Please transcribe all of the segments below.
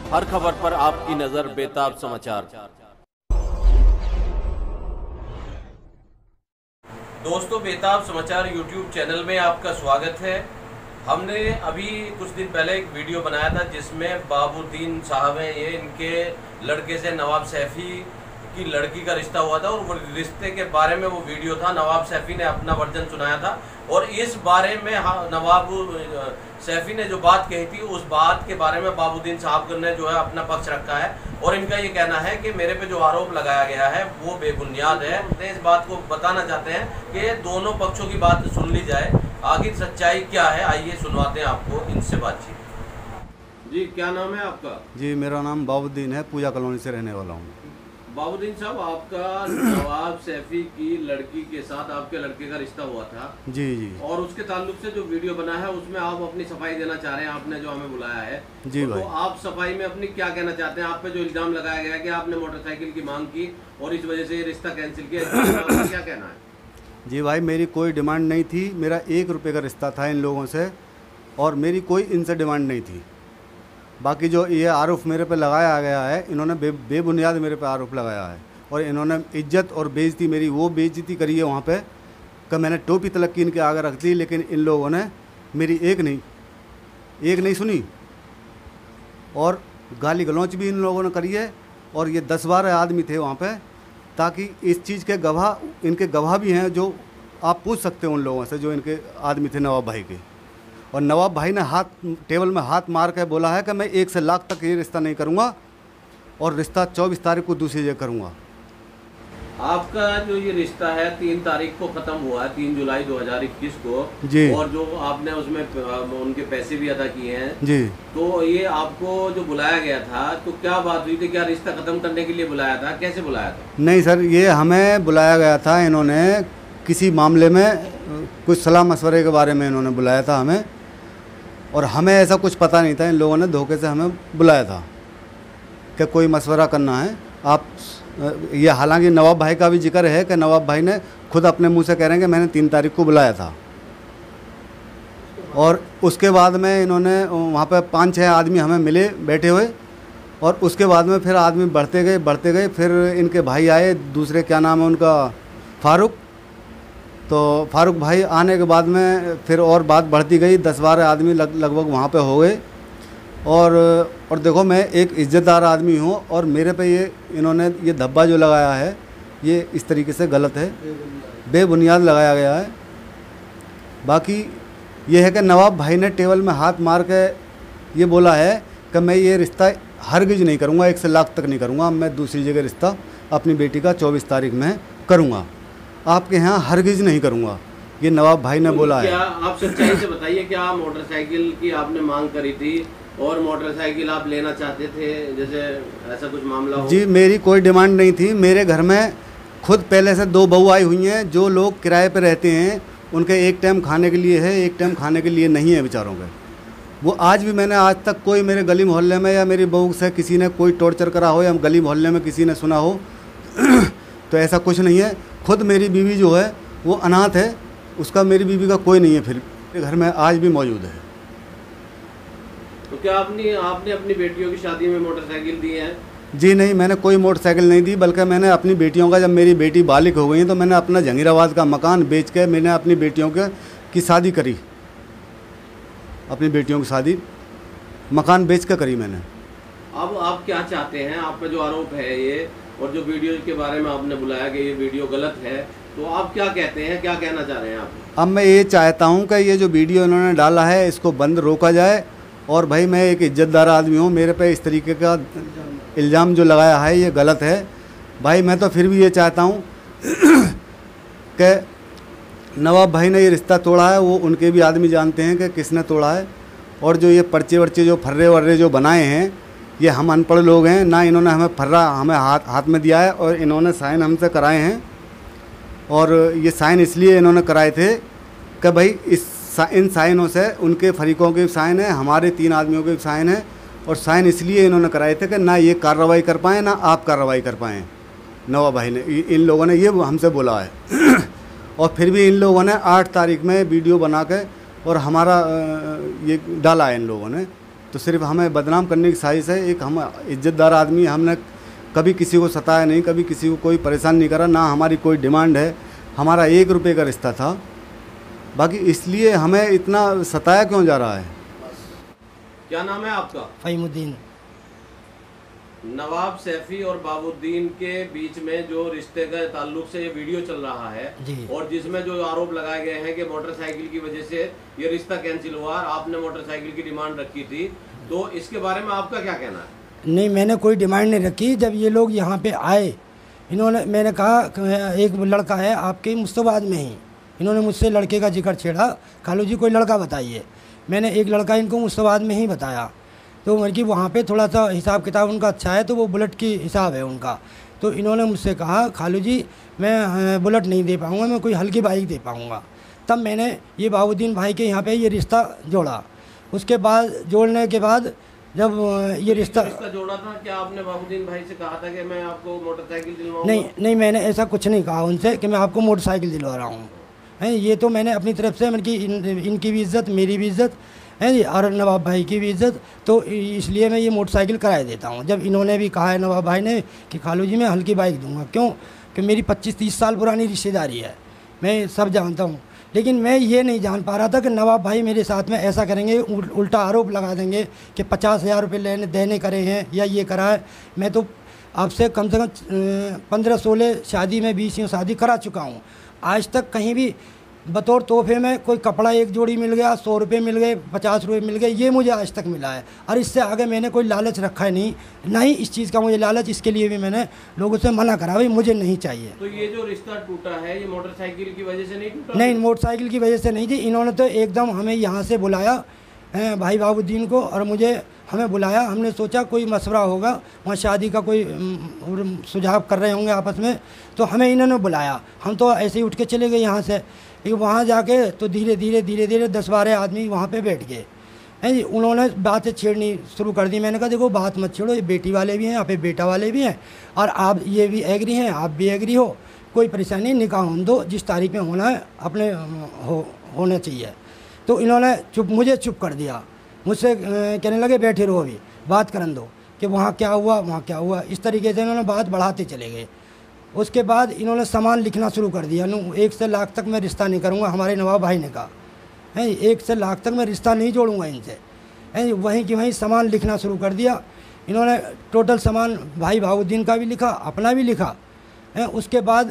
हर खबर पर आपकी नजर बेताब समाचार। दोस्तों, बेताब समाचार यूट्यूब चैनल में आपका स्वागत है। हमने अभी कुछ दिन पहले एक वीडियो बनाया था जिसमें बाबूद्दीन साहब हैं, ये इनके लड़के से नवाब सैफी की लड़की का रिश्ता हुआ था और वो रिश्ते के बारे में वो वीडियो था। नवाब सैफी ने अपना वर्जन सुनाया था और इस बारे में नवाब सैफी ने जो बात कही थी उस बात के बारे में बाबूद्दीन साहब ने जो है अपना पक्ष रखा है और इनका ये कहना है कि मेरे पे जो आरोप लगाया गया है वो बेबुनियाद है। इस बात को बताना चाहते हैं कि दोनों पक्षों की बात सुन ली जाए, आखिर सच्चाई क्या है। आइए सुनवाते हैं आपको इनसे बातचीत। जी, क्या नाम है आपका? जी, मेरा नाम बाबूद्दीन है, पूजा कॉलोनी से रहने वाला हूँ। बाबूद्दीन साहब, आपका नवाब सैफी की लड़की के साथ आपके लड़के का रिश्ता हुआ था। जी जी। और उसके ताल्लुक से जो वीडियो बना है उसमें आप अपनी सफाई देना चाह रहे हैं, आपने जो हमें बुलाया है। जी भाई। तो आप सफाई में अपनी क्या कहना चाहते हैं? आप पे जो इल्जाम लगाया गया है कि आपने मोटरसाइकिल की मांग की और इस वजह से ये रिश्ता कैंसिल किया, क्या कहना है? जी भाई, मेरी कोई डिमांड नहीं थी। मेरा 1 रुपये का रिश्ता था इन लोगों से और मेरी कोई इनसे डिमांड नहीं थी। बाकी जो ये आरोप मेरे पे लगाया गया है, इन्होंने बेबुनियाद मेरे पे आरोप लगाया है और इन्होंने इज्जत और बेइज्जती, मेरी वो बेइज्जती करी है वहाँ पे कि मैंने टोपी तलक की इनके आगे रख दी, लेकिन इन लोगों ने मेरी एक नहीं सुनी और गाली गलौच भी इन लोगों ने करी है। और ये 10-12 आदमी थे वहाँ पे, ताकि इस चीज़ के गवाह, इनके गवाह भी हैं जो आप पूछ सकते हो उन लोगों से जो इनके आदमी थे नवाब भाई के। और नवाब भाई ने टेबल में हाथ मार के बोला है कि मैं 1 से लाख तक ये रिश्ता नहीं करूँगा और रिश्ता 24 तारीख को दूसरी जगह करूँगा। आपका जो ये रिश्ता है 3 तारीख को ख़त्म हुआ है, 3 जुलाई 2021 को जी। और जो आपने उसमें उनके पैसे भी अदा किए हैं जी। तो ये आपको जो बुलाया गया था तो क्या बात हुई थी? क्या रिश्ता ख़त्म करने के लिए बुलाया था? कैसे बुलाया था? नहीं सर, ये हमें बुलाया गया था, इन्होंने किसी मामले में कुछ सलाह मशवरे के बारे में इन्होंने बुलाया था हमें, और हमें ऐसा कुछ पता नहीं था। इन लोगों ने धोखे से हमें बुलाया था कि कोई मशवरा करना है आप। ये हालांकि नवाब भाई का भी जिक्र है कि नवाब भाई ने खुद अपने मुंह से कह रहे हैं कि मैंने 3 तारीख को बुलाया था। और उसके बाद में इन्होंने वहाँ पे 5-6 आदमी हमें मिले बैठे हुए और उसके बाद में फिर आदमी बढ़ते गए। फिर इनके भाई आए दूसरे, क्या नाम है उनका, फारूक। तो फारूक भाई आने के बाद में फिर और बात बढ़ती गई, 10-12 आदमी लगभग वहाँ पे हो गए। और देखो, मैं एक इज़्ज़तदार आदमी हूँ और मेरे पे ये इन्होंने ये धब्बा जो लगाया है ये इस तरीके से गलत है, बेबुनियाद लगाया गया है। बाकी ये है कि नवाब भाई ने टेबल में हाथ मार के ये बोला है कि मैं ये रिश्ता हरगिज़ नहीं करूँगा, 1 से लाख तक नहीं करूँगा, मैं दूसरी जगह रिश्ता अपनी बेटी का 24 तारीख में करूँगा, आपके यहाँ हरगिज़ नहीं करूँगा, ये नवाब भाई ने बोला है। क्या आप सच्चाई से बताइए, क्या मोटरसाइकिल की आपने मांग करी थी और मोटरसाइकिल आप लेना चाहते थे, जैसे ऐसा कुछ मामला हो? जी, मेरी कोई डिमांड नहीं थी। मेरे घर में खुद पहले से 2 बहू आई हुई हैं। जो लोग किराए पे रहते हैं उनके एक टाइम खाने के लिए है, एक टाइम खाने के लिए नहीं है बेचारों के। वो आज भी, मैंने आज तक कोई मेरे गली मोहल्ले में या मेरी बहू से किसी ने कोई टॉर्चर करा हो या गली मोहल्ले में किसी ने सुना हो तो ऐसा कुछ नहीं है। खुद मेरी बीवी जो है वो अनाथ है, उसका, मेरी बीवी का कोई नहीं है, फिर मेरे घर में आज भी मौजूद है। तो क्या आपने अपनी बेटियों की शादी में मोटरसाइकिल दी है? जी नहीं, मैंने कोई मोटरसाइकिल नहीं दी, बल्कि मैंने अपनी बेटियों का, जब मेरी बेटी बालिग हो गई तो मैंने अपना जहांगीराबाद का मकान बेच के मैंने अपनी बेटियों की शादी करी। अपनी बेटियों की शादी मकान बेच कर करी मैंने। अब आप क्या चाहते हैं? आप पे जो आरोप है ये और जो वीडियो के बारे में आपने बुलाया कि ये वीडियो गलत है, तो आप क्या कहते हैं, क्या कहना चाह रहे हैं आप? अब मैं ये चाहता हूँ कि ये जो वीडियो इन्होंने डाला है इसको बंद रोका जाए। और भाई, मैं एक इज्जतदार आदमी हूँ, मेरे पे इस तरीके का इल्ज़ाम जो लगाया है ये गलत है। भाई, मैं तो फिर भी ये चाहता हूँ कि नवाब भाई ने ये रिश्ता तोड़ा है, वो उनके भी आदमी जानते हैं कि किसने तोड़ा है। और जो ये पर्चे वर्चे जो फर्रे वर्रे जो बनाए हैं, ये हम अनपढ़ लोग हैं ना, इन्होंने हमें फर्रा हमें हाथ में दिया है और इन्होंने साइन हमसे कराए हैं। और ये साइन इसलिए इन्होंने कराए थे कि भाई इन साइनों से उनके फरीकों के साइन है, हमारे 3 आदमियों के साइन है। और साइन इसलिए इन्होंने कराए थे कि ना ये कार्रवाई कर पाएँ ना आप कार्रवाई कर पाएँ। नवाब भाई ने, इन लोगों ने ये हमसे बोला है और फिर भी इन लोगों ने 8 तारीख में वीडियो बना के और हमारा ये डाला है इन लोगों ने तो सिर्फ हमें बदनाम करने की साजिश है। एक हम इज्जतदार आदमी, हमने कभी किसी को सताया नहीं, कभी किसी को कोई परेशान नहीं करा, ना हमारी कोई डिमांड है। हमारा 1 रुपये का रिश्ता था, बाकी इसलिए हमें इतना सताया क्यों जा रहा है। क्या नाम है आपका? फ़हीमुद्दीन। नवाब सैफी और बाबूद्दीन के बीच में जो रिश्ते के ताल्लुक से ये वीडियो चल रहा है और जिसमें जो आरोप लगाए गए हैं कि मोटरसाइकिल की वजह से ये रिश्ता कैंसिल हुआ, आपने मोटरसाइकिल की डिमांड रखी थी, तो इसके बारे में आपका क्या कहना है? नहीं, मैंने कोई डिमांड नहीं रखी। जब ये लोग यहाँ पे आए, इन्होंने, मैंने कहा एक लड़का है आपके मुस्तफाबाद में ही, इन्होंने मुझसे लड़के का जिक्र छेड़ा, खालू जी कोई लड़का बताइए। मैंने एक लड़का इनको मुस्तफाबाद में ही बताया, तो मतलब कि वहाँ पे थोड़ा सा हिसाब किताब उनका अच्छा है, तो वो बुलेट की हिसाब है उनका। तो इन्होंने मुझसे कहा खालू जी मैं बुलेट नहीं दे पाऊँगा, मैं कोई हल्की बाइक दे पाऊँगा। तब मैंने ये बाबूद्दीन भाई के यहाँ पे ये रिश्ता जोड़ा। उसके बाद जोड़ने के बाद जब ये रिश्ता जोड़ा था, क्या आपने बाबूद्दीन भाई से कहा था कि मैं आपको मोटरसाइकिल दिलवाऊंगा? नहीं, मैंने ऐसा कुछ नहीं कहा उनसे कि मैं आपको मोटरसाइकिल दिलवा रहा हूँ। हैं, ये तो मैंने अपनी तरफ से, मतलब कि इनकी भी इज़्ज़त, मेरी भी इज़्ज़त है जी, और नवाब भाई की भी इज़्ज़त, तो इसलिए मैं ये मोटरसाइकिल कराए देता हूँ। जब इन्होंने भी कहा है नवाब भाई ने कि खालू जी मैं हल्की बाइक दूंगा, क्यों कि मेरी 25-30 साल पुरानी रिश्तेदारी है, मैं सब जानता हूँ। लेकिन मैं ये नहीं जान पा रहा था कि नवाब भाई मेरे साथ में ऐसा करेंगे, उल्टा आरोप लगा देंगे कि 50,000 रुपये देने करे हैं या ये करा है। मैं तो आपसे कम से कम 15-16 शादी में 20 शादी करा चुका हूँ। आज तक कहीं भी बतौर तोहफे में कोई कपड़ा एक जोड़ी मिल गया, 100 रुपये मिल गए, 50 रुपये मिल गए, ये मुझे आज तक मिला है। और इससे आगे मैंने कोई लालच रखा है नहीं, ना ही इस चीज़ का मुझे लालच। इसके लिए भी मैंने लोगों से मना करा, भाई मुझे नहीं चाहिए। तो ये जो रिश्ता टूटा है, ये मोटरसाइकिल की वजह से नहीं टूटा? नहीं, मोटरसाइकिल की वजह से नहीं थी। इन्होंने तो एकदम हमें यहाँ से बुलाया भाई बाबूद्दीन को, और हमें बुलाया। हमने सोचा कोई मशवरा होगा, वहाँ शादी का कोई सुझाव कर रहे होंगे आपस में, तो हमें इन्होंने बुलाया। हम तो ऐसे ही उठ के चले गए यहाँ से। वहाँ जाके तो धीरे धीरे 10-12 आदमी वहाँ पे बैठ गए हैं जी। उन्होंने बातें छेड़नी शुरू कर दी। मैंने कहा देखो बात मत छेड़ो, ये बेटी वाले भी हैं, यहाँ पे बेटा वाले भी हैं, और आप ये भी एग्री हैं, आप भी एग्री हो, कोई परेशानी, निकाह होने दो, जिस तारीख में होना है अपने होना चाहिए। तो इन्होंने मुझे चुप कर दिया, मुझसे कहने लगे बैठे रहो, अभी बात करने दो कि वहाँ क्या हुआ, वहाँ क्या हुआ। इस तरीके से इन्होंने बात बढ़ाते चले गए। उसके बाद इन्होंने सामान लिखना शुरू कर दिया। 1 से लाख तक मैं रिश्ता नहीं करूँगा, हमारे नवाब भाई ने कहा है 1 से लाख तक मैं रिश्ता नहीं जोड़ूंगा इनसे, है वहीं कि वहीं सामान लिखना शुरू कर दिया इन्होंने। टोटल सामान भाई बाबूद्दीन का भी लिखा, अपना भी लिखा है। उसके बाद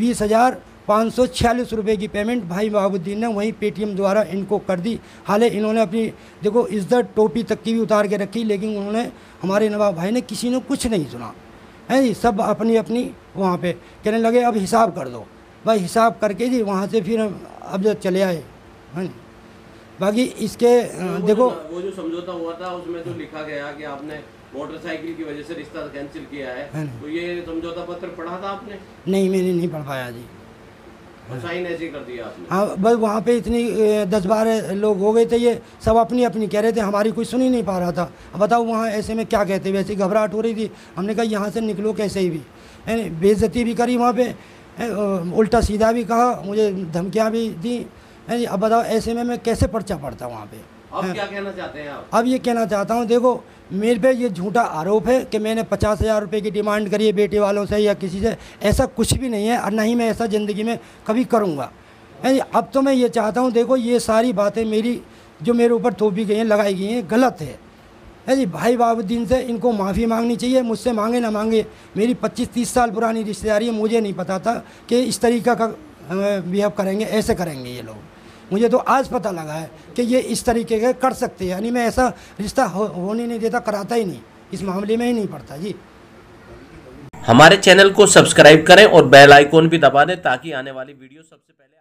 20,546 रुपये की पेमेंट भाई बाबूद्दीन ने वहीं पेटीएम द्वारा इनको कर दी। हालांकि इन्होंने अपनी देखो इज्जत टोपी तक की भी उतार के रखी, लेकिन उन्होंने, हमारे नवाब भाई ने, किसी ने कुछ नहीं सुना है जी। सब अपनी अपनी वहाँ पे कहने लगे अब हिसाब कर दो। भाई हिसाब करके जी वहाँ से फिर अब जब चले आए हैं। बाकी इसके देखो वो जो समझौता हुआ था उसमें जो लिखा गया कि आपने मोटरसाइकिल की वजह से रिश्ता कैंसिल किया है, तो ये समझौता पत्र पढ़ा था आपने? नहीं, मैंने नहीं पढ़ पाया जी। साइन ऐसे कर दिया आपने? हाँ, बस वहाँ पे इतनी 10-12 लोग हो गए थे, ये सब अपनी अपनी कह रहे थे, हमारी कोई सुन ही नहीं पा रहा था। अब बताओ वहाँ ऐसे में क्या कहते, वैसे घबराहट हो रही थी। हमने कहा यहाँ से निकलो कैसे ही भी, बेइज्जती भी करी वहाँ पे, उल्टा सीधा भी कहा, मुझे धमकियाँ भी दी है जी। अब बताओ ऐसे में मैं कैसे पर्चा पड़ता वहाँ पे। अब क्या कहना चाहते हैं आप? अब ये कहना चाहता हूँ, देखो मेरे पे ये झूठा आरोप है कि मैंने 50,000 रुपये की डिमांड करी है बेटे वालों से या किसी से, ऐसा कुछ भी नहीं है, और ना ही मैं ऐसा ज़िंदगी में कभी करूँगा है। अब तो मैं ये चाहता हूँ, देखो ये सारी बातें मेरी जो मेरे ऊपर थोपी गई हैं, लगाई गई हैं, गलत है जी। भाई बाबूद्दीन से इनको माफ़ी मांगनी चाहिए, मुझसे मांगे ना मांगे, मेरी 25-30 साल पुरानी रिश्तेदारी है। मुझे नहीं पता था कि इस तरीक़ा का बिहेव करेंगे, ऐसे करेंगे ये लोग। मुझे तो आज पता लगा है कि ये इस तरीके के कर सकते हैं, यानी मैं ऐसा रिश्ता होने नहीं देता, कराता ही नहीं, इस मामले में ही नहीं पड़ता जी। हमारे चैनल को सब्सक्राइब करें और बेल आइकॉन भी दबा दें ताकि आने वाली वीडियो सबसे पहले